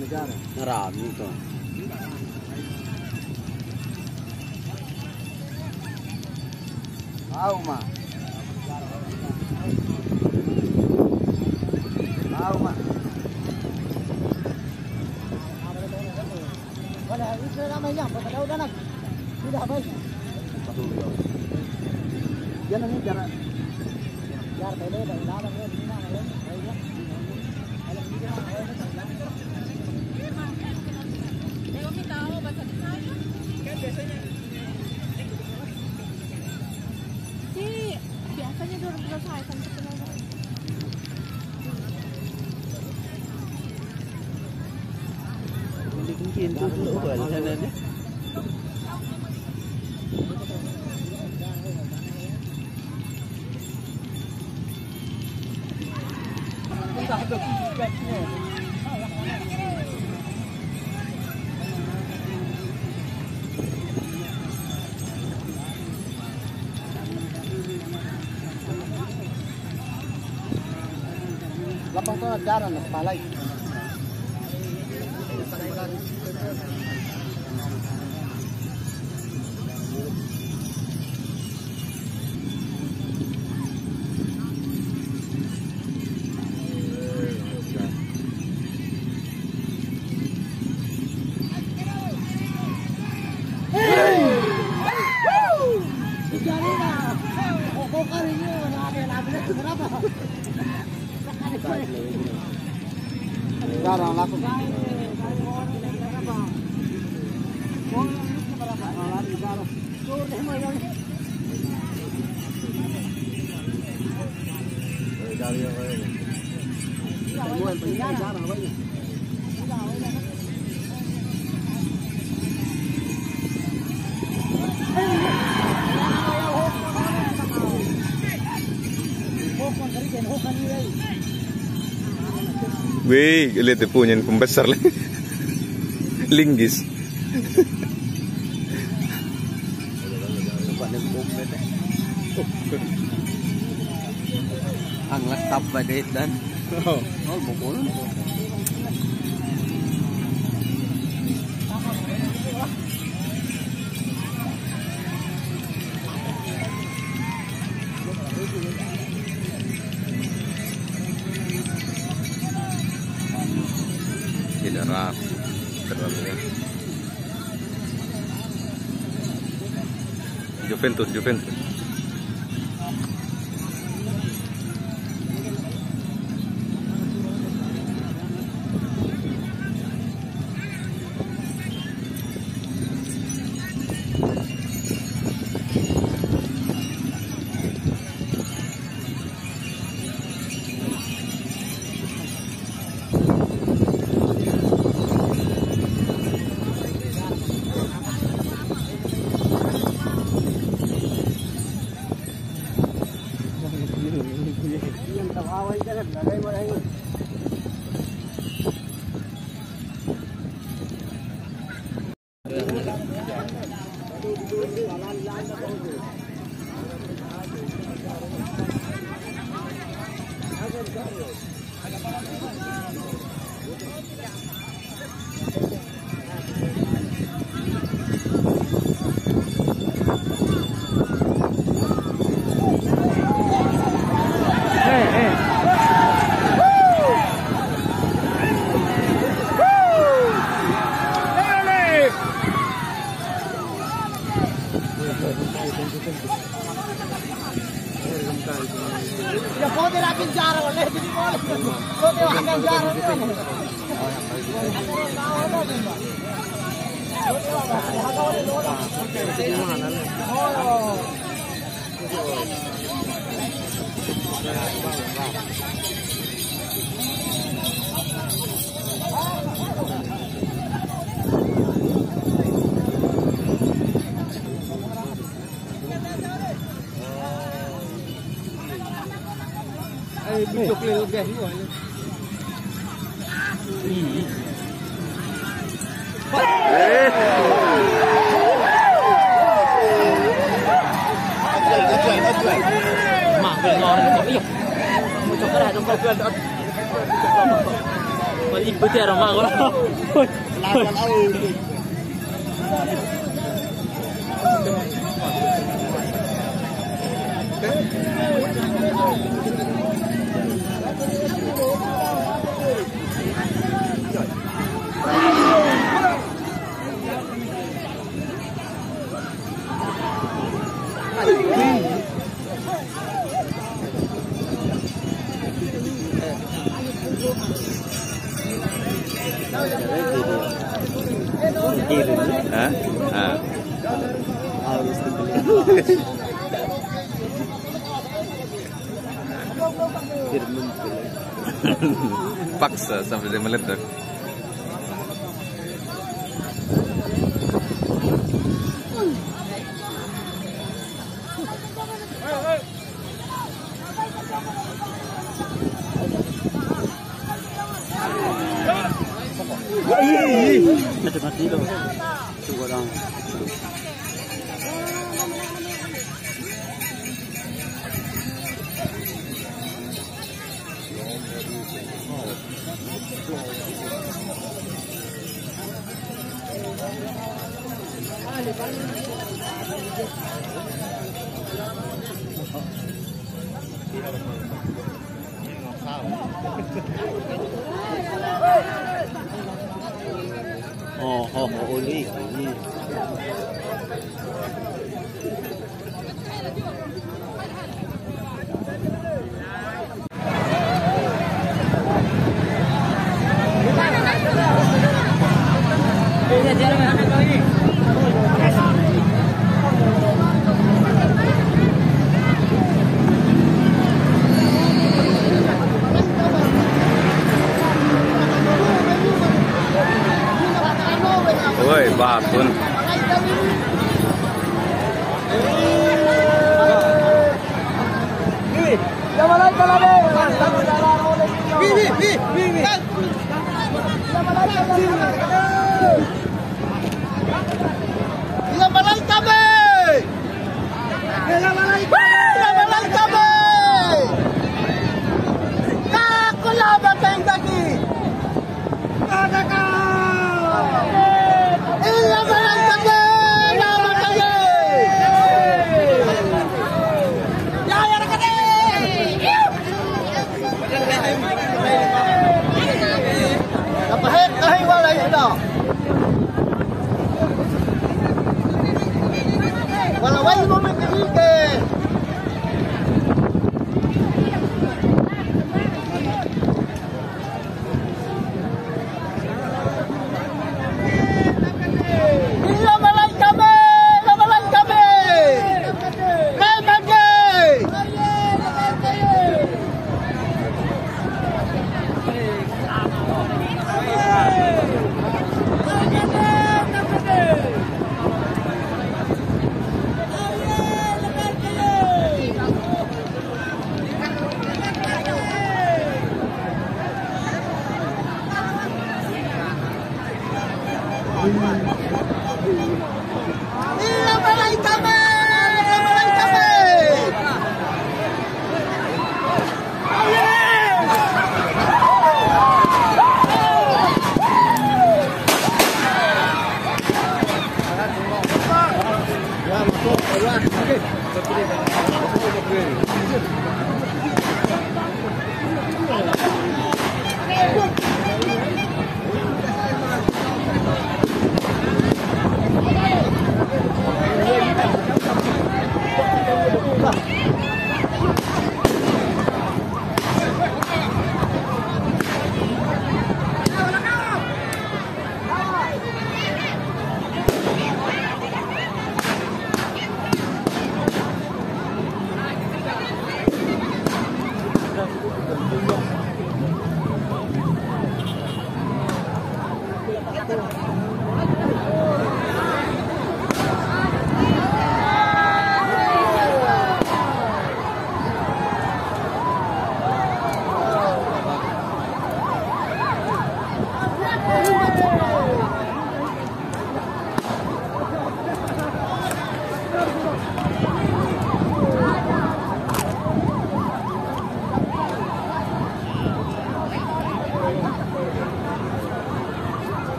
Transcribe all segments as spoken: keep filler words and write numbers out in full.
Marami ito. Mau ma. Mau ma. Wala, isa naman yan. Pagkadaw na nag. Hindi ba? Yan ang cara. Yar, pwede. Ilalang yun. Hindi na. Alam. Alam. Hindi na. Tengok kita tahu bahasa Melayu. Kan biasanya. Si biasanya dua ribu saya sampai kenal. Hindi mungkin tu dulu bal sana ni. Lapang to nagdaran ng palay. Jarang laku. Wih, lihat punya pembesar lah. Linggis. Ang latap badit dan. Oh, oh bukol. Tidak rap terlalu. Juventus, Juventus. Ya kau tidak bicara oleh jadi boleh. Kau tidak akan bicara. Ay, bicho kleo guys ni wala. Mak belum orang ni. Mo coba dah dong kau Ikuti aroma ko. Laban ako. Hah? Ah. Paksa sampai dia meledak. Ada mati loh. Tunggu dong. Oh, oh, oh, uli. Woi, bakun.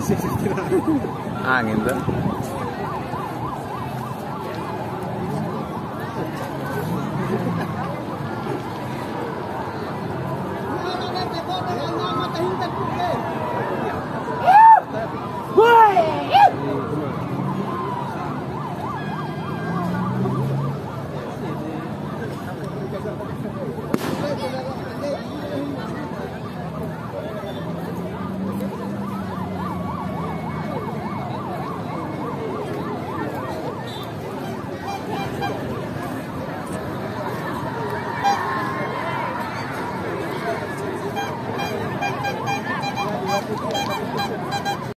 Angin tuh.